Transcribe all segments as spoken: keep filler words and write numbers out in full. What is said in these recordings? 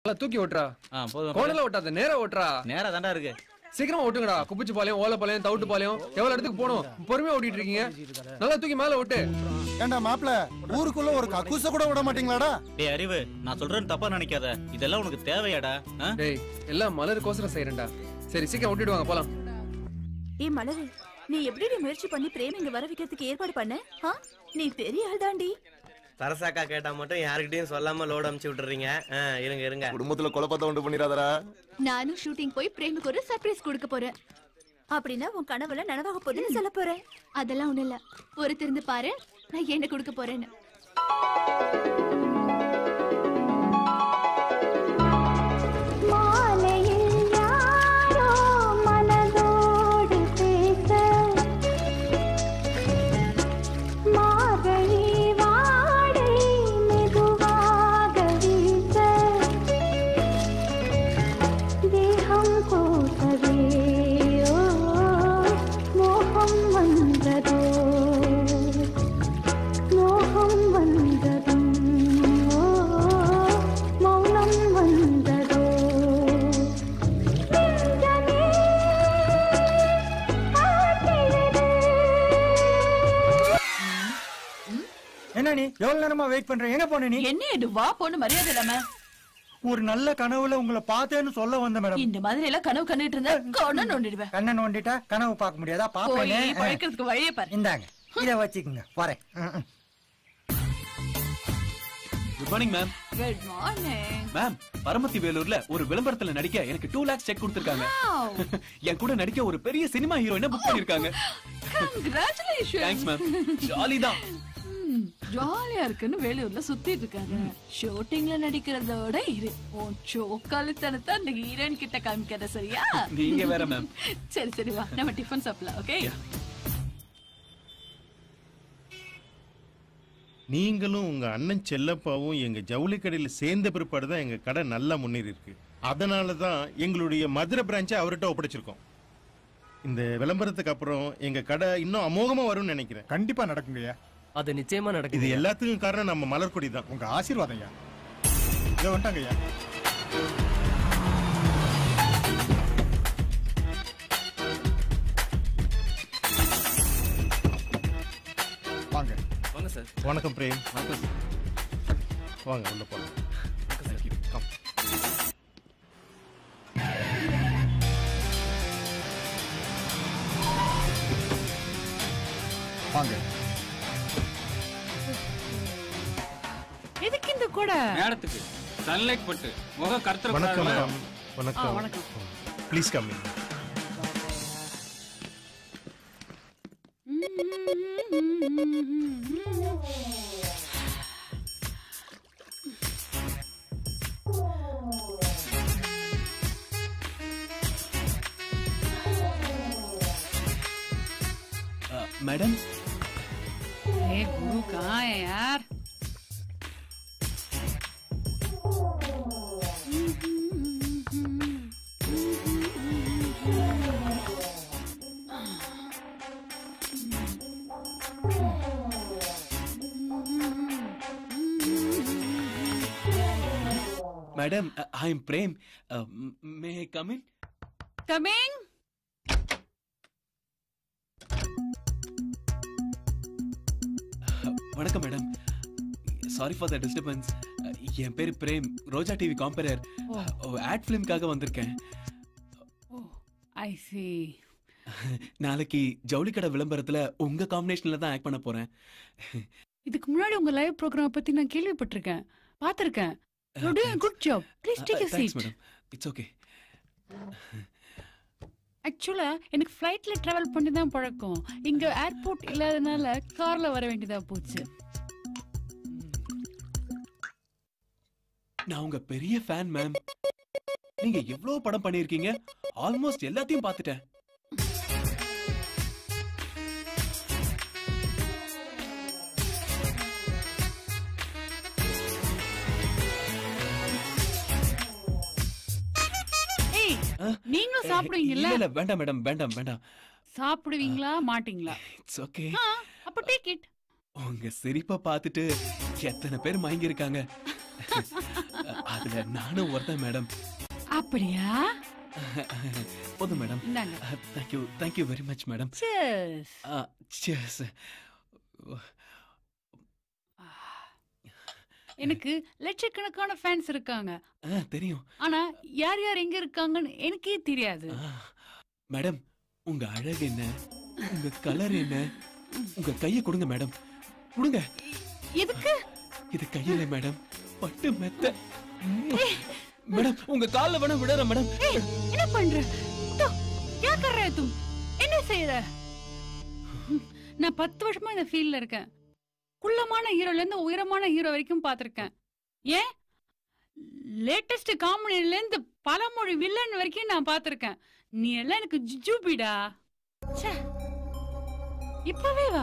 தூக்கி ஓட்டுறா. கோணல ஓட்டாத, நேரா ஓட்டுறா. நேரா தாண்டா இருக்கு. சீக்கிரமா ஓட்டுங்கடா. குப்பிச்சு பாளையம், ஓலை பாளையம், தவுட்டு பாளையம், எவ்வளவு இடத்துக்கு போகணும்? பொறுமையா ஓட்டிட்டு இருக்கீங்க. நல்லா தூக்கி மேல ஓட்டு. ஏண்டா மாப்ள, ஊருக்குள்ள ஒரு கக்கூச கூட விட மாட்டீங்களாடா? டேய் அறிவு, நான் சொல்றேன்னு தப்பா நினைக்காத. இதெல்லாம் உனக்கு தேவையாடா? டேய், எல்லாம் மலர் கோசரம் செய்யறேன்டா. சரி சீக்கிரம் ஓட்டிடுவாங்க, போலாம். ஏய் மலர், நீ எப்படி முயற்சி பண்ணி பிரேம் இங்க வர வைக்கிறதுக்கு ஏற்பாடு பண்ண? நீ பெரிய ஆள் தாண்டி. சரசாக்கா கேட்டா மட்டும் யாருக்கிட்டையும் சொல்லாம லோட் அமுச்சு விட்டுறீங்க. இருங்க இருங்க. குடும்பத்துல குழப்பத்தை உண்டு பண்ணிராதடா. நானும் ஷூட்டிங் போய் பிரேமுக்கு ஒரு சர்ப்ரைஸ் கொடுக்க போறேன். அப்படின்னா உன் கனவுல நனவாக போகுதுன்னு சொல்ல போறேன். அதெல்லாம் ஒண்ணு இல்ல, ஒரு திருந்து பாரு நான் என்ன கொடுக்க போறேன்னு. எவ்வளவு நேரமா வெயிட் பண்றேன்? எங்க போன நீ? என்ன இது வா போன்னு மரியாதை இல்லாம? ஒரு நல்ல கனவுல உங்களை பார்த்தேன்னு சொல்ல வந்த மேடம். இந்த மாதிரி எல்லாம் கனவு கண்டுட்டு இருந்தா கண்ணை நோண்டிடுவேன். கண்ணை நோண்டிட்டா கனவு பார்க்க முடியாதா? பாப்பேனே. பழைக்கிறதுக்கு வழியே பாரு. இந்தாங்க, இத வச்சுக்கோங்க. போறேன். Good morning ma'am. Good morning ma'am. Paramathi வேலூர்ல ஒரு விளம்பரத்துல நடிக்க எனக்கு டூ லேக்ஸ் செக் கொடுத்திருக்காங்க. என் கூட நடிக்க ஒரு பெரிய சினிமா ஹீரோயினை புக் பண்ணிருக்காங்க. கங்க்ராச்சுலேஷன்ஸ். Thanks ma'am. ஜாலி தான். ஜாலியா இருக்குன்னு வேலூர்ல சுத்திட்டு இருக்காங்க. ஷூட்டிங்ல நடிக்கிறதோட இரு உன் சோக்காலித்தனத்தை அந்த ஹீரோயின் கிட்ட காமிக்காத, சரியா? நீங்க வேற மேம். சரி சரி வா, நம்ம டிஃபன் சாப்பிடலாம். ஓகே. நீங்களும் உங்க அண்ணன் செல்லப்பாவும் எங்க ஜவுளி கடையில் சேர்ந்த பிற்பாடு தான் எங்க கடை நல்லா முன்னேறி இருக்கு. அதனால தான் எங்களுடைய மதுரை பிரான்ச்சை அவர்கிட்ட ஒப்படைச்சிருக்கோம். இந்த விளம்பரத்துக்கு அப்புறம் எங்க கடை இன்னும் அமோகமா வரும்னு நினைக்கிறேன். கண்டிப்பா நடக்குங்கய்யா. அது நிச்சயமா நடக்குது. இது எல்லாத்துக்கும் காரணம் நம்ம மலர்கொடி தான். உங்க ஆசீர்வாதம் ஐயா. இதோ வந்துட்டாங்க ஐயா. வாங்க வாங்க சார். வணக்கம் பிரேம். வணக்கம். வாங்க உள்ள போலாம். கம். வாங்க. எதுக்கு இந்த கூட? மேடத்துக்கு சன்லைட் பட்டு முகம் கருத்துற. வணக்கம் மேடம். வணக்கம். வணக்கம். Please come in. मैडम। ए गुरु कहाँ है यार? Madam, I am Prem. May I come in? Coming. வணக்கம் madam. Sorry for the disturbance. என் பேர் Prem, Roja TV compere. Ad ஃபிலிம்காக வந்திருக்கேன். Oh I see. நாளைக்கு ஜவுளி கடை விளம்பரத்துல உங்க காம்பினேஷன்ல தான் ஆக்ட் பண்ண போறேன். இதுக்கு முன்னாடி உங்க லைவ் ப்ரோகிராம் பத்தி நான் கேள்விப்பட்டிருக்கேன், பார்த்திருக்கேன். You doing a good job. Please take a seat. Thanks madam. It's okay. ஆக்சுவலா எனக்கு ஃப்ளைட்ல டிராவல் பண்ணி தான் பழக்கம். இங்க ஏர்போர்ட் இல்லாதனால கார்ல வர வேண்டியதா போச்சு. நான் உங்க பெரிய ஃபேன் மேம். நீங்க எவ்வளவு படம் பண்ணிருக்கீங்க, ஆல்மோஸ்ட் எல்லாத்தையும் பார்த்துட்டேன். நீங்களும் சாப்பிடுவீங்கல்ல? இல்ல வேண்டாம் மேடம், வேண்டாம் வேண்டாம். சாப்பிடுவீங்களா மாட்டீங்களா? It's okay. அப்ப டேக் இட். உங்க சிரிப்பை பார்த்துட்டு எத்தனை பேர் மயங்கி இருக்காங்க. அதுல நானும் ஒருத்தன் மேடம். அப்படியா? போதும் மேடம். இந்தாங்க. Thank you, thank you very much madam. Cheers. Cheers. எனக்கு லட்சக்கணக்கான ஃபேன்ஸ் இருக்காங்க. தெரியும். ஆனா யார் யார் எங்க இருக்காங்கன்னு எனக்கே தெரியாது. மேடம், உங்க அழகு என்ன, உங்க கலர் என்ன, உங்க கையை கொடுங்க மேடம். கொடுங்க. எதுக்கு? இது கையில மேடம், பட்டு மெத்த. மேடம், உங்க கால்ல வேணா விடுற மேடம். என்ன பண்ற? தோ, क्या कर रहे तुम? என்ன செய்யற? நான் பத்து வருஷமா இந்த ஃபீல்ட்ல இருக்கேன். குள்ளமான ஹீரோல இருந்து உயரமான ஹீரோ வரைக்கும் பாத்திருக்கேன். ஏன் லேட்டஸ்ட் காமெடில இருந்து பலமொழி வில்லன் வரைக்கும் நான் பாத்திருக்கேன். நீ எல்லாம் எனக்கு ஜுஜுபிடா. இப்பவே வா,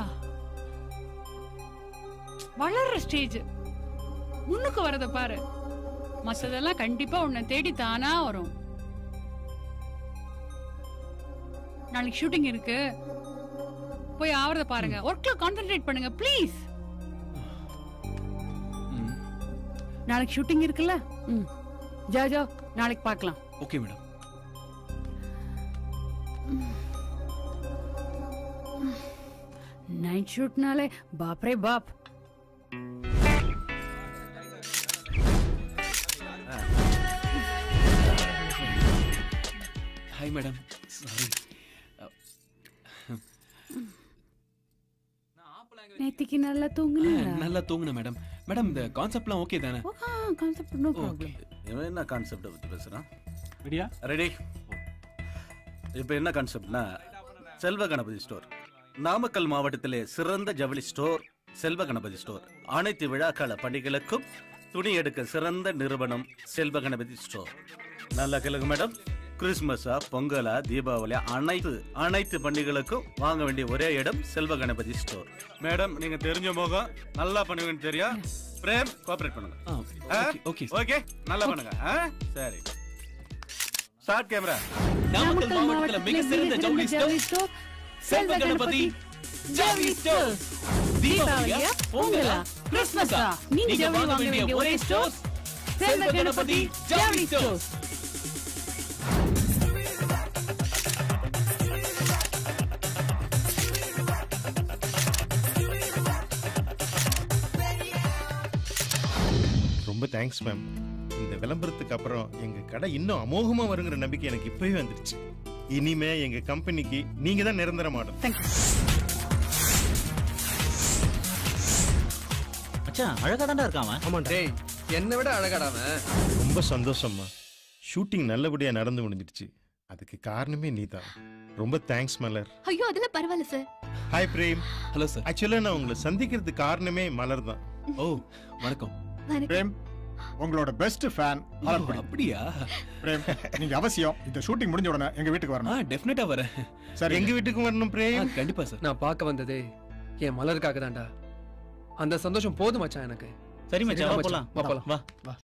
வளர்ற ஸ்டேஜ் முன்னுக்கு வரத பாரு. மத்ததெல்லாம் கண்டிப்பா உன்னை தேடி தானா வரும். நாளைக்கு ஷூட்டிங் இருக்கு, போய் ஆவறத பாருங்க. ஒர்க்ல கான்சென்ட்ரேட் பண்ணுங்க ப்ளீஸ். நாளைக்கு ஷூட்டிங் இருக்குல்ல? ம், ஜா ஜா, நாளைக்கு பார்க்கலாம். Okay madam. நைட் ஷூட்னாலே பாப்ரே பாப். Hi madam, sorry. நேத்திக்கு நல்லா தூங்குனீங்களா? நல்லா தூங்குனேன் மேடம். மேடம், இந்த கான்செப்ட்லாம் ஓகே தானே? Okay, concept no problem. இவன் என்ன கான்செப்ட் பத்தி பேசுறான்? ரெடியா? ரெடி. இப்போ என்ன கான்செப்ட்னா, செல்வ கணபதி ஸ்டோர். நாமக்கல் மாவட்டத்திலே சிறந்த ஜவுளி ஸ்டோர் செல்வ கணபதி ஸ்டோர். அனைத்து விழாக்கால பண்டிகைகளுக்கும் துணி எடுக்க சிறந்த நிறுவனம் செல்வ கணபதி ஸ்டோர். நல்லா கேளுங்க மேடம். கிறிஸ்மஸா, பொங்கலா, தீபாவளியா, அனைத்து அனைத்து பண்டிகைகளுக்கும் வாங்க வேண்டிய ஒரே இடம் செல்வ கணபதி ஸ்டோர். மேடம், நீங்க தெரிஞ்ச முகம், நல்லா பண்ணுவீங்கன்னு தெரியும். பிரேம், கோஆபரேட் பண்ணுங்க. ஓகே ஓகே, நல்லா பண்ணுங்க. சரி, ஸ்டார்ட் கேமரா. நாமக்கல் மாவட்டத்துல மிக சிறந்த ஜவுளி ஸ்டோர் செல்வ கணபதி ஜவுளி ஸ்டோர். தீபாவளியா, பொங்கலா, கிறிஸ்மஸா, நீங்க ஜவுளி வாங்க வேண்டிய ஒரே ஸ்டோர் செல்வ கணபதி ஜவுளி ஸ்டோர். ரொம்ப தேங்க்ஸ் மேம். இந்த விளம்பரத்துக்கு அப்புறம் எங்க கடை இன்னும் அமோகமா வருங்கிற நம்பிக்கை எனக்கு இப்பவே வந்துருச்சு. இனிமே எங்க கம்பெனிக்கு நீங்க தான் நிரந்தர மாடல். மச்சான், அழகா தான்டா இருக்கான் அவன். ஆமா டேய், என்னை விட அழகாடாம. ரொம்ப சந்தோஷம்மா. ஷூட்டிங் நல்லபடியா நடந்து முடிஞ்சிருச்சு. அதுக்கு காரணமே நீதான். ரொம்ப தேங்க்ஸ் மலர். ஐயோ, அதெல்லாம் பரவாயில்ல sir. Hi Prem. Hello sir. ஆக்சுவலா நான் உங்களை சந்திக்கிறதுக்கு காரணமே மலர் தான். ஓ, வணக்கம். பிரேம், உங்களோட பெஸ்ட் ஃபேன். அப்படியா? பிரேம், நீங்க அவசியம் இந்த ஷூட்டிங் முடிஞ்ச உடனே எங்க வீட்டுக்கு வரணும். டெஃபினட்டா வரேன். சார், எங்க வீட்டுக்கு வரணும் பிரேம். கண்டிப்பா சார். நான் பார்க்க வந்ததே என் மலருக்காக தான்டா. அந்த சந்தோஷம் போதும் மச்சான் எனக்கு. சரி மச்சான், வா போலாம். வா போலாம். வா.